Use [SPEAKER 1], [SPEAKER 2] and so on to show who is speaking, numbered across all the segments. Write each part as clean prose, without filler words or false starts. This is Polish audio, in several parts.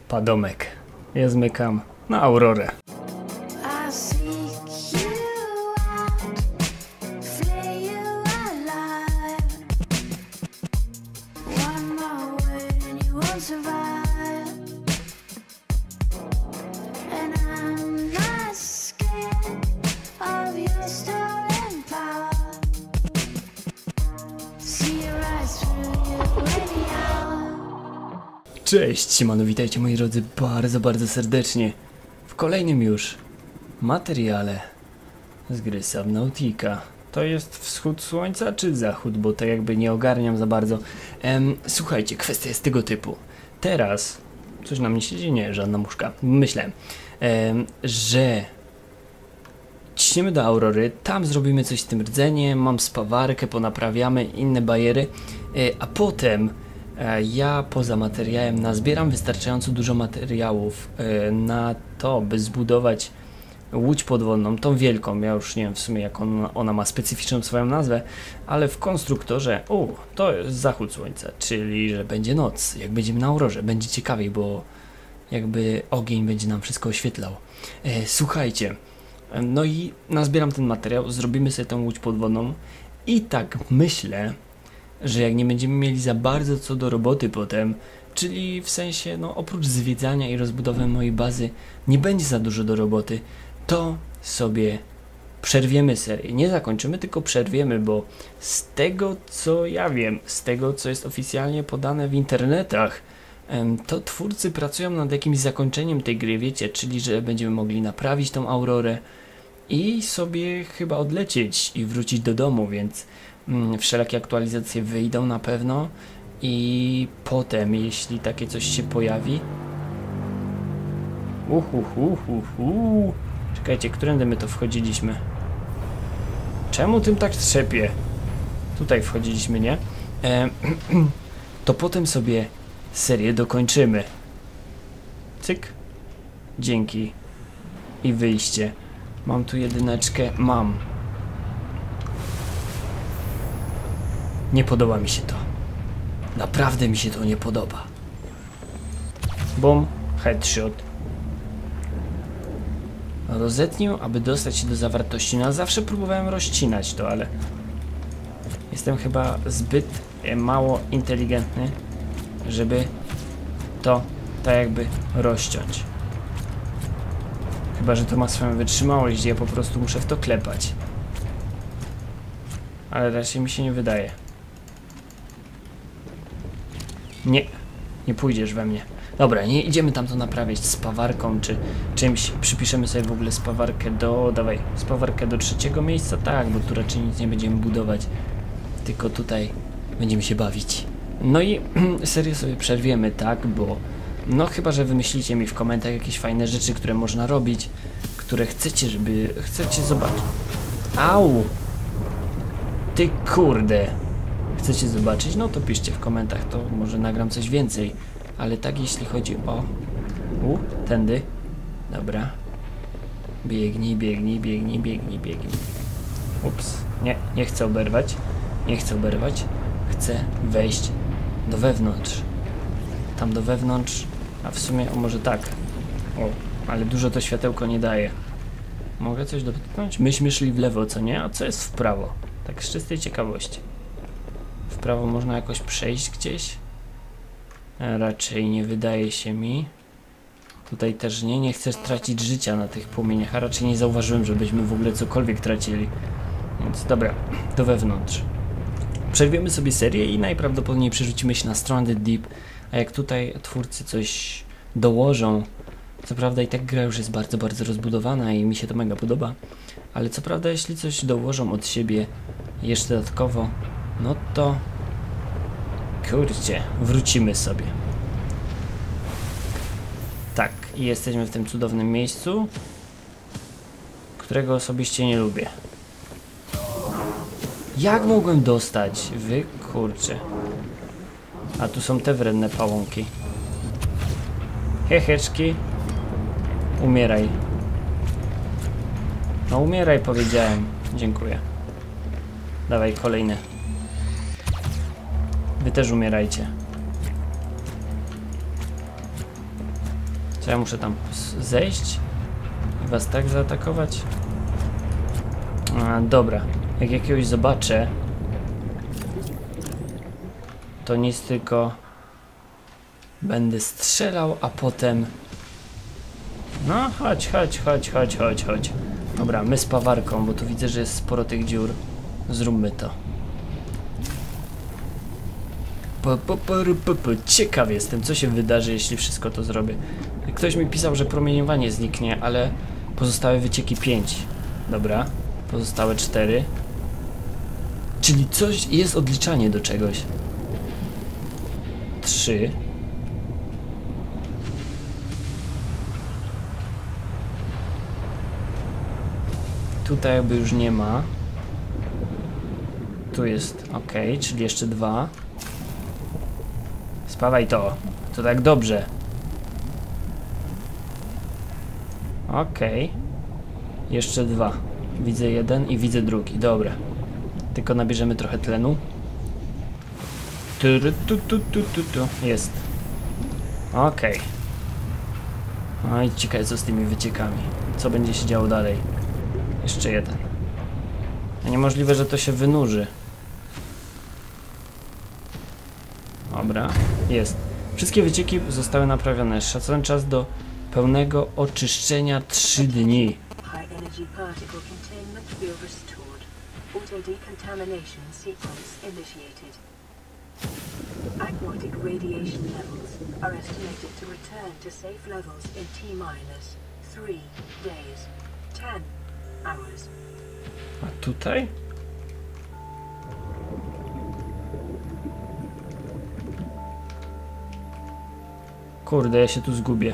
[SPEAKER 1] Padomek. Ja zmykam na Aurorę. Cześć, siemano, witajcie moi drodzy bardzo serdecznie w kolejnym już materiale z gry Subnautica. To jest wschód słońca czy zachód, bo to jakby nie ogarniam za bardzo. Słuchajcie, kwestia jest tego typu. Teraz, coś na mnie siedzi? Nie, żadna muszka. Myślę, że ciśniemy do Aurory, tam zrobimy coś z tym rdzeniem, mam spawarkę, ponaprawiamy inne bajery, a potem ja poza materiałem nazbieram wystarczająco dużo materiałów na to, by zbudować łódź podwodną, tą wielką. Ja już nie wiem w sumie jak ona ma specyficzną swoją nazwę, ale w konstruktorze, to jest zachód słońca, czyli że będzie noc, jak będziemy na Aurorze, będzie ciekawiej, bo jakby ogień będzie nam wszystko oświetlał. Słuchajcie, no i nazbieram ten materiał, zrobimy sobie tą łódź podwodną i tak myślę, że jak nie będziemy mieli za bardzo co do roboty potem, czyli w sensie, no oprócz zwiedzania i rozbudowy mojej bazy nie będzie za dużo do roboty, to sobie przerwiemy serię. Nie zakończymy, tylko przerwiemy, bo z tego co ja wiem, z tego co jest oficjalnie podane w internetach, to twórcy pracują nad jakimś zakończeniem tej gry, wiecie, czyli że będziemy mogli naprawić tą Aurorę i sobie chyba odlecieć i wrócić do domu, więc wszelakie aktualizacje wyjdą na pewno i potem, jeśli takie coś się pojawi. Czekajcie, którędy my to wchodziliśmy? Czemu tym tak trzepie? Tutaj wchodziliśmy, nie? To potem sobie serię dokończymy. Cyk. Dzięki. I wyjście. Mam tu jedyneczkę. Mam. Nie podoba mi się to. Naprawdę mi się to nie podoba. Bum, headshot. Rozetnij, aby dostać się do zawartości. No, zawsze próbowałem rozcinać to, ale jestem chyba zbyt mało inteligentny, żeby to tak jakby rozciąć. Chyba że to ma swoją wytrzymałość, ja po prostu muszę w to klepać. Ale raczej mi się nie wydaje. Nie pójdziesz we mnie. Dobra, nie idziemy tam to naprawiać spawarką czy czymś. Przypiszemy sobie w ogóle spawarkę spawarkę do trzeciego miejsca, tak, bo tu raczej nic nie będziemy budować. Tylko tutaj będziemy się bawić. No i serię sobie przerwiemy, tak, bo no chyba, że wymyślicie mi w komentarzach jakieś fajne rzeczy, które można robić, które chcecie zobaczyć. Au! Ty kurde! Chcecie zobaczyć? No to piszcie w komentarzach, to może nagram coś więcej. Ale tak jeśli chodzi o... tędy. Dobra. Biegnij. Ups. Nie chcę oberwać. Chcę wejść do wewnątrz. Tam do wewnątrz. A w sumie, może tak. Ale dużo to światełko nie daje. Mogę coś dotknąć? Myśmy szli w lewo, co nie? A co jest w prawo? Tak z czystej ciekawości. W prawo można jakoś przejść gdzieś? Raczej nie wydaje się mi. Tutaj też nie chcę tracić życia na tych płomieniach, a raczej nie zauważyłem, żebyśmy w ogóle cokolwiek tracili. Więc dobra, do wewnątrz. Przerwiemy sobie serię i najprawdopodobniej przerzucimy się na Stranded Deep, a jak tutaj twórcy coś dołożą, co prawda i tak gra już jest bardzo rozbudowana i mi się to mega podoba, ale co prawda jeśli coś dołożą od siebie jeszcze dodatkowo, no to kurczę, wrócimy sobie. Tak, i jesteśmy w tym cudownym miejscu, którego osobiście nie lubię. Jak mogłem dostać? Wy kurczę. A tu są te wredne pałąki. Heheczki. Umieraj. No umieraj, powiedziałem. Dziękuję. Dawaj kolejne. Wy też umierajcie. To ja muszę tam zejść i was tak zaatakować? Dobra. Jak jakiegoś zobaczę, to nic, tylko będę strzelał, a potem... No, chodź. Dobra, my z pawarką, bo tu widzę, że jest sporo tych dziur. Zróbmy to. Ciekaw jestem, co się wydarzy, jeśli wszystko to zrobię. Ktoś mi pisał, że promieniowanie zniknie, ale pozostałe wycieki 5. Dobra, pozostałe 4. Czyli coś jest odliczanie do czegoś. 3. Tutaj jakby już nie ma. Tu jest ok, czyli jeszcze 2. Spawaj to. To tak dobrze. Ok. Jeszcze 2. Widzę jeden i widzę drugi. Dobra. Tylko nabierzemy trochę tlenu. Jest. Ok. No i ciekawe, co z tymi wyciekami. Co będzie się działo dalej. Jeszcze jeden. A niemożliwe, że to się wynurzy. Dobra, jest. Wszystkie wycieki zostały naprawione. Szacowany czas do pełnego oczyszczenia 3 dni.
[SPEAKER 2] Aquatic radiation levels are estimated to return to safe levels in T-3 days, 10 hours.
[SPEAKER 1] A tutaj? Kurde, ja się tu zgubię.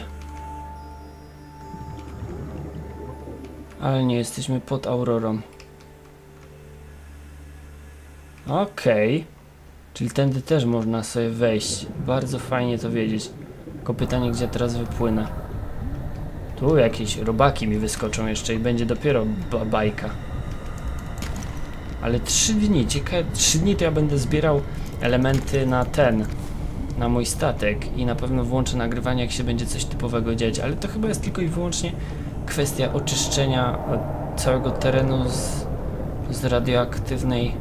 [SPEAKER 1] Ale nie, jesteśmy pod aurorą. Okej. Czyli tędy też można sobie wejść. Bardzo fajnie to wiedzieć. Tylko pytanie, gdzie teraz wypłynę. Tu jakieś robaki mi wyskoczą jeszcze i będzie dopiero bajka. Ale 3 dni, ciekawe, 3 dni to ja będę zbierał elementy na mój statek i na pewno włączę nagrywanie, jak się będzie coś typowego dziać, ale to chyba jest tylko i wyłącznie kwestia oczyszczenia całego terenu z radioaktywnej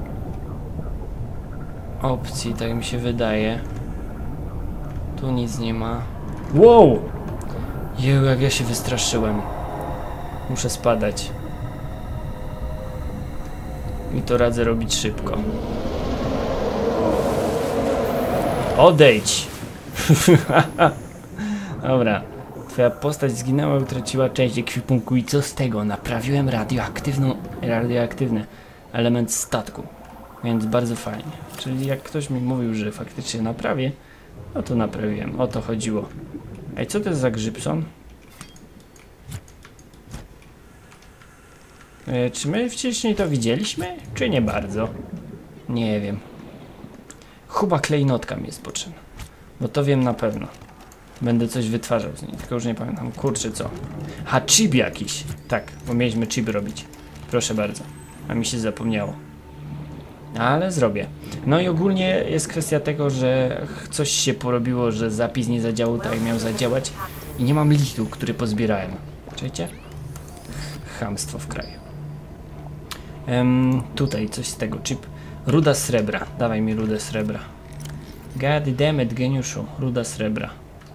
[SPEAKER 1] opcji, tak mi się wydaje. Tu nic nie ma. Wow! Jeju, jak ja się wystraszyłem. Muszę spadać. I to radzę robić szybko. Odejdź! Dobra. Twoja postać zginęła i utraciła część ekwipunku. I co z tego? Naprawiłem radioaktywny element statku. Więc bardzo fajnie. Czyli jak ktoś mi mówił, że faktycznie naprawię, no to naprawiłem. O to chodziło. Ej, co to jest za grzybson? Czy my wcześniej to widzieliśmy? Czy nie bardzo? Nie wiem. Chyba klejnotka mi jest potrzebna. Bo to wiem na pewno. Będę coś wytwarzał z niej, tylko już nie pamiętam. Kurczę, co? Ha, chip jakiś. Tak, bo mieliśmy chip robić. Proszę bardzo. A mi się zapomniało. Ale zrobię. No i ogólnie jest kwestia tego, że coś się porobiło, że zapis nie zadziałał tak, jak miał zadziałać. I nie mam listu, który pozbierałem. Czujecie? Chamstwo w kraju. Tutaj coś z tego. Chip. Ruda srebra. Dawaj mi rudę srebra. God damn it, geniuszu. Ruda srebra.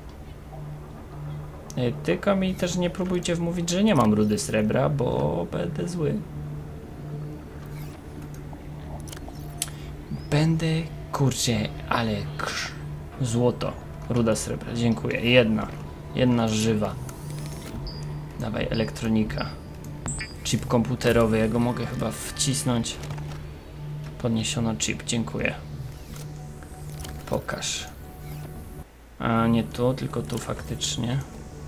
[SPEAKER 1] Tylko mi też nie próbujcie wmówić, że nie mam rudy srebra, bo będę zły. Będę, kurczę, ale złoto. Ruda srebra, dziękuję. Jedna żywa. Dawaj, elektronika. Chip komputerowy, ja go mogę chyba wcisnąć. Podniesiono chip, dziękuję. Pokaż. A nie tu, tylko tu faktycznie.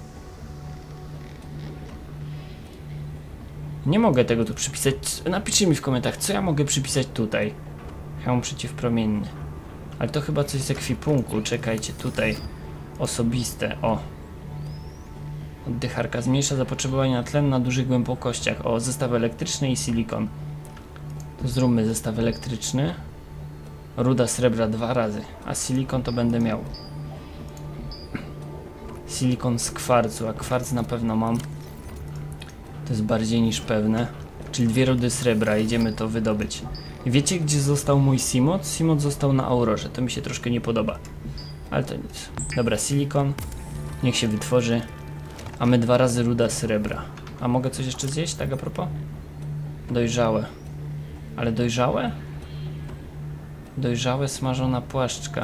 [SPEAKER 1] Nie mogę tego tu przypisać. Napiszcie mi w komentarzach, co ja mogę przypisać tutaj. Hełm przeciwpromienny. Ale to chyba coś z ekwipunku. Czekajcie, tutaj. Osobiste, o. Oddycharka zmniejsza zapotrzebowanie na tlen na dużych głębokościach. O, zestaw elektryczny i silikon. To zróbmy zestaw elektryczny. Ruda srebra 2 razy, a silikon to będę miał. Silikon z kwarcu, a kwarc na pewno mam. To jest bardziej niż pewne. Czyli 2 rudy srebra, idziemy to wydobyć. I wiecie, gdzie został mój Simot? Simot został na Aurorze, to mi się troszkę nie podoba. Ale to nic. Dobra, silikon. Niech się wytworzy. A my 2 razy ruda srebra. A mogę coś jeszcze zjeść, tak a propos? Dojrzałe. Ale dojrzałe? Dojrzałe smażona płaszczka.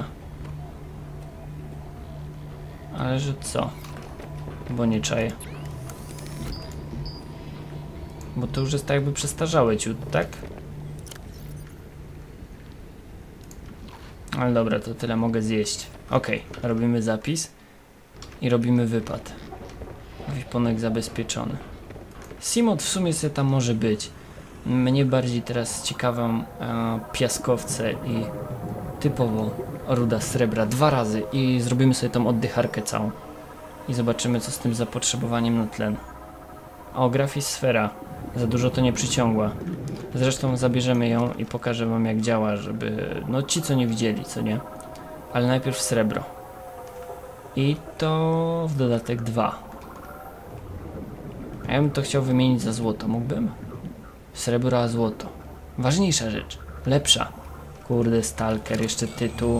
[SPEAKER 1] Ale że co? Bo nie czaję. Bo to już jest tak jakby przestarzałe ciut, tak? Ale dobra, to tyle mogę zjeść. Okej, robimy zapis. I robimy wypad. Wiponek zabezpieczony. Simot w sumie sobie tam może być. Mnie bardziej teraz ciekawią piaskowce i typowo ruda srebra 2 razy i zrobimy sobie tą oddycharkę całą. I zobaczymy, co z tym zapotrzebowaniem na tlen. O, grafisfera. Za dużo to nie przyciągła. Zresztą zabierzemy ją i pokażę wam, jak działa, żeby... No ci, co nie widzieli, co nie? Ale najpierw srebro. I to w dodatek 2. A ja bym to chciał wymienić za złoto. Mógłbym? Srebro a złoto. Ważniejsza rzecz. Lepsza. Kurde, stalker, jeszcze tytuł.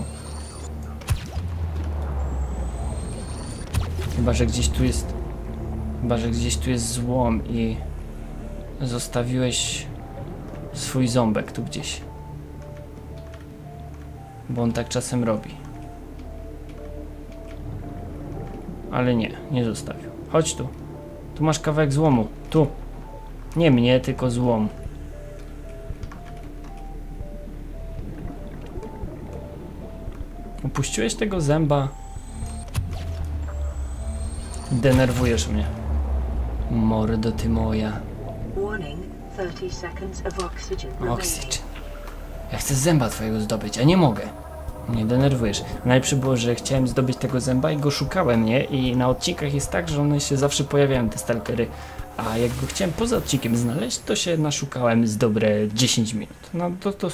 [SPEAKER 1] Chyba, że gdzieś tu jest... Chyba, że gdzieś tu jest złom i... Zostawiłeś... swój ząbek tu gdzieś. Bo on tak czasem robi. Ale nie, nie zostawił. Chodź tu. Tu masz kawałek złomu. Tu. Nie mnie, tylko złom. Upuściłeś tego zęba? Denerwujesz mnie. Mordo ty moja.
[SPEAKER 2] Warning, 30 seconds of oxygen remaining.
[SPEAKER 1] Oxygen. Ja chcę zęba twojego zdobyć, a nie mogę. Nie denerwujesz. Najlepsze było, że chciałem zdobyć tego zęba i go szukałem, nie? I na odcinkach jest tak, że one się zawsze pojawiają, te stalkery. A jak go chciałem poza odcinkiem znaleźć, to się naszukałem z dobre 10 minut. No to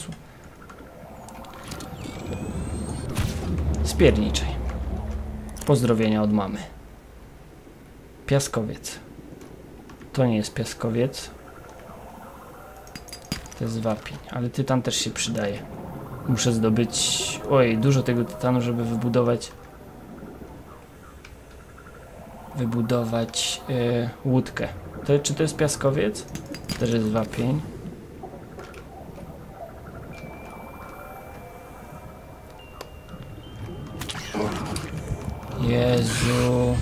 [SPEAKER 1] spierniczej. Pozdrowienia od mamy. Piaskowiec. To nie jest piaskowiec. To jest wapień, ale tytan też się przydaje. Muszę zdobyć... Oj, dużo tego tytanu, żeby wybudować łódkę. Czy to jest piaskowiec? To też jest wapień. Jezu.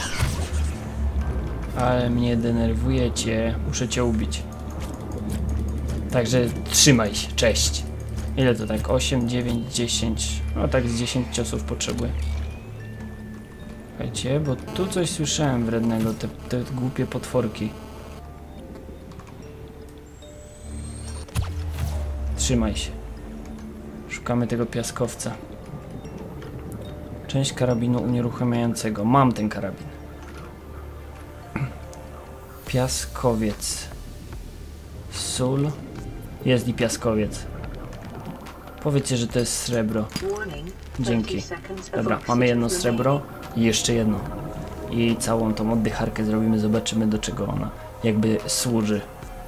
[SPEAKER 1] Ale mnie denerwujecie. Muszę cię ubić. Także trzymaj się. Cześć. Ile to tak? 8, 9, 10. No tak z 10 ciosów potrzebuję. Słuchajcie, bo tu coś słyszałem wrednego. Te głupie potworki. Trzymaj się. Szukamy tego piaskowca. Część karabinu unieruchamiającego. Mam ten karabin. Piaskowiec. Sól. Jest i piaskowiec. Powiedzcie, że to jest srebro. Dzięki. Dobra, mamy jedno srebro i jeszcze jedno. I całą tą oddycharkę zrobimy, zobaczymy, do czego ona jakby służy.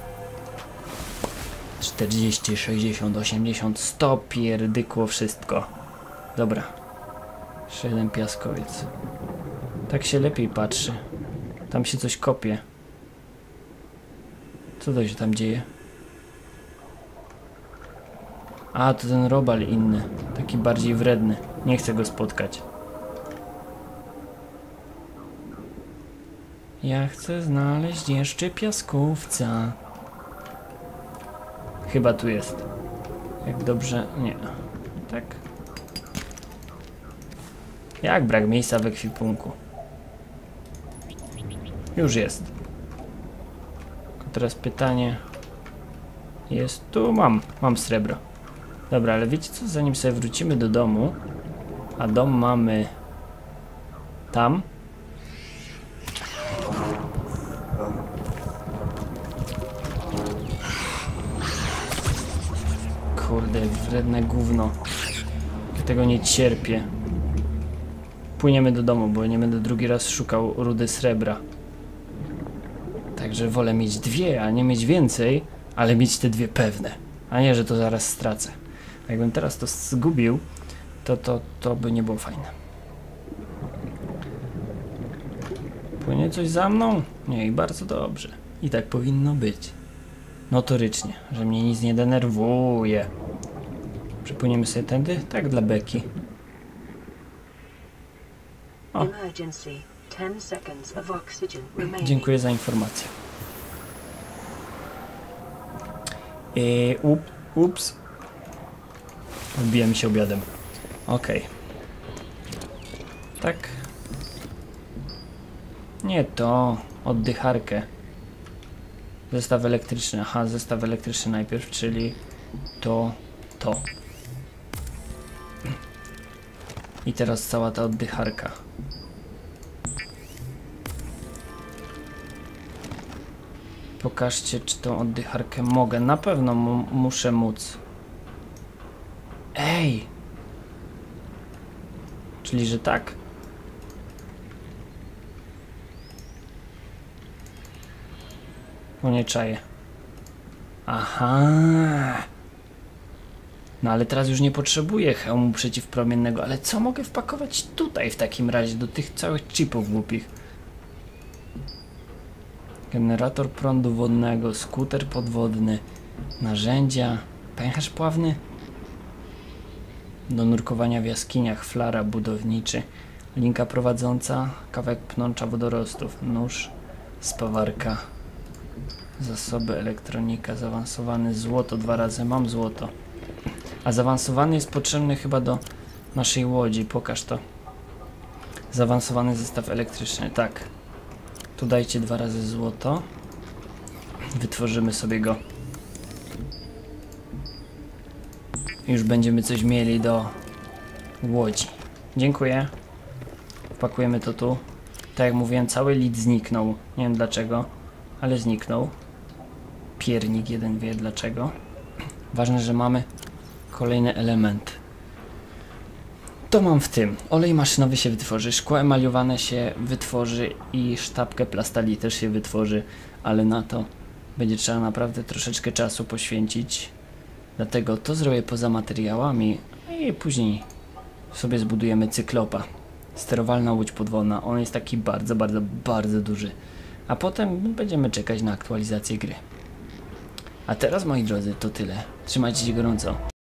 [SPEAKER 1] 40, 60, 80, 100 pierdykło wszystko. Dobra. Jeszcze jeden piaskowiec. Tak się lepiej patrzy. Tam się coś kopie. Co to się tam dzieje? A, to ten robal inny. Taki bardziej wredny. Nie chcę go spotkać. Ja chcę znaleźć jeszcze piaskowca. Chyba tu jest. Jak dobrze... Nie. Tak? Jak brak miejsca w ekwipunku? Już jest. Tylko teraz pytanie... Jest tu? Mam srebro. Dobra, ale wiecie co? Zanim sobie wrócimy do domu, a dom mamy tam. Kurde, wredne gówno. Ja tego nie cierpię. płyniemy do domu, bo nie będę drugi raz szukał rudy srebra. Także wolę mieć dwie, a nie mieć więcej, ale mieć te dwie pewne, a nie, że to zaraz stracę. A jakbym teraz to zgubił, to by nie było fajne. Płynie coś za mną? Nie, i bardzo dobrze. I tak powinno być. Notorycznie, że mnie nic nie denerwuje. Przepłyniemy sobie tędy? Tak, dla beki. O.
[SPEAKER 2] Emergency. 10 seconds of oxygen remaining.
[SPEAKER 1] Dziękuję za informację. Ups. Wbiłem się obiadem. Okej. Tak. Nie to. Oddycharkę. Zestaw elektryczny. Aha, zestaw elektryczny najpierw, czyli to. I teraz cała ta oddycharka. Pokażcie, czy tą oddycharkę mogę. Na pewno muszę móc. Ej! Czyli, że tak? O, nie czaję. Aha! No ale teraz już nie potrzebuję hełmu przeciwpromiennego, ale co mogę wpakować tutaj w takim razie do tych całych chipów głupich? Generator prądu wodnego, skuter podwodny, narzędzia, pęcherz pławny do nurkowania w jaskiniach, flara budowniczy, linka prowadząca, kawałek pnącza wodorostów, nóż, spawarka, zasoby, elektronika, zaawansowany, złoto 2 razy, mam złoto. A zaawansowany jest potrzebny chyba do naszej łodzi, pokaż to. Zaawansowany zestaw elektryczny, tak. Tu dajcie 2 razy złoto. Wytworzymy sobie go. Już będziemy coś mieli do łodzi. Dziękuję. Wpakujemy to tu. Tak jak mówiłem, cały lid zniknął. Nie wiem dlaczego, ale zniknął. Piernik jeden wie dlaczego. Ważne, że mamy kolejny element. To mam w tym. Olej maszynowy się wytworzy, szkło emaliowane się wytworzy i sztabkę plastali też się wytworzy, ale na to będzie trzeba naprawdę troszeczkę czasu poświęcić. Dlatego to zrobię poza materiałami i później sobie zbudujemy cyklopa. Sterowalna łódź podwodna. On jest taki bardzo duży. A potem będziemy czekać na aktualizację gry. A teraz, moi drodzy, to tyle. Trzymajcie się gorąco.